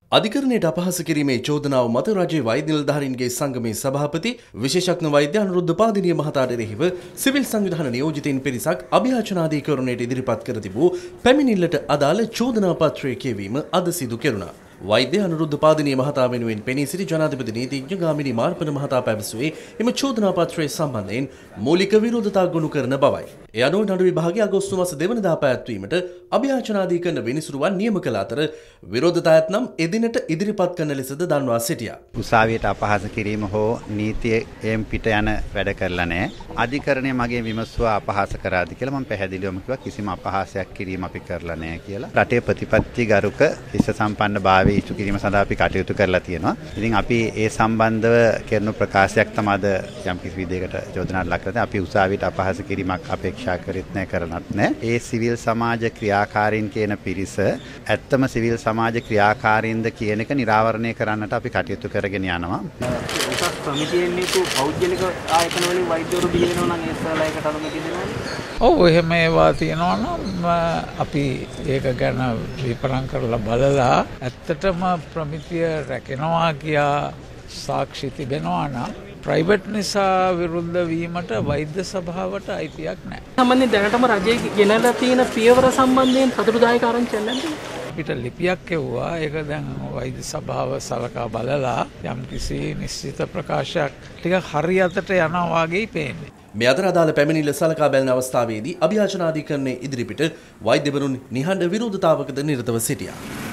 අධිකරණයට අපහාස කිරීමේ චෝදනාව මත රජයේ වෛද්‍ය නිලධාරීන්ගේ සංගමේ සභාපති විශේෂඥ වෛද්‍ය අනුරුද්ධ පාදිනිය මහතාට එරෙහිව සිවිල් සංවිධාන නියෝජිතයින් පිරිසක් අභියාචනාධිකරණයට ඉදිරිපත් කර තිබූ පැමිණිල්ලට අදාළ චෝදනා පත්‍රය කියවීම අද සිදු කෙරුණා. වෛද්‍ය අනුරුද්ධ පාදිනිය මහතා වෙනුවෙන් පෙනී සිටි ජනාධිපති නීතිඥ ගාමිණී මාර්පන මහතා පැවසුවේ එම චෝදනා පත්‍රය සම්බන්ධයෙන් මූලික විරෝධතා ගොනු කරන බවයි. ඒ අනුව නඩු විභාගය අගෝස්තු මාස 2 වෙනිදා පැවැත්වීමට අභියාචනාධිකරණ විනිසුරුවන් නියම කළ අතර විරෝධතා ඇතනම් එදිනට ඉදිරිපත් කරන ලෙසද දන්වා සිටියා. උසාවියට අපහාස කිරීම හෝ නීතියෙන් පිට යන වැඩ කරලා නැහැ. අධිකරණය මගේ විමසුවා අපහාස කරාද කියලා මම පැහැදිලිවම කිව්වා කිසිම අපහාසයක් කිරීම අපි කරලා නැහැ කියලා. රටේ ප්‍රතිපත්ති ගරුක හිස සම්පන්න භාවය ඉෂ්ටු කිරීම සඳහා අපි කටයුතු කරලා තියෙනවා. ඉතින් අපි ඒ සම්බන්ධව කරන ප්‍රකාශයක් තමයි අද යම් කිසි විදිහකට චෝදනාවක් ලක් කරලා අපි උසාවියට අපහාස කිරීමක් අපේක්ෂා කරෙත් නැහැ කරනත් නැහැ. ඒ සිවිල් සමාජ ක්‍රියාකාරීන් කියන පිරිස ඇත්තම සිවිල් සමාජ ක්‍රියාකාරීන්ද කියන එක නිරාවරණය කරන්නට අපි කටයුතු කරගෙන යනවා. උසස් ප්‍රමිතියෙන් යුතු පෞද්ගලික ආයතන වලින් වෛද්‍යවරු බිහිවෙනවා නම් ඒ සලා එකට අනුමැතිය දෙනවා. ඔව් එහෙම ඒවා තියෙනවා නම් අපි ඒක ගැන විපරම් කරලා බලලා ඇත්තටම ප්‍රමිතිය රැකෙනවා කියා සාක්ෂි තිබෙනවා නම් ප්‍රයිවට් නිසා විරුද්ධ වීමට වෛද්‍ය සභාවට අයිතියක් නැහැ. සම්බන්ධයෙන් දැනටම රජයේ ගෙනලා තියෙන පියවර සම්බන්ධයෙන් සතුටුදායක ආරංචියක් නැද්ද? අපිට ලිපියක් එව්වා. ඒක දැන් වෛද්‍ය සභාව සලකා බලලා යම්කිසි නිශ්චිත ප්‍රකාශයක් ටික හරියටට යනවා වගේයි පේන්නේ. මේ අතර අදාළ පැමිණිල්ල සලකා බැලන අවස්ථාවේදී අභියාචනාධිකරණයේ ඉදිරිපිට වෛද්‍යවරුන් නිහඬ විරෝධතාවකද නිරතව සිටියා.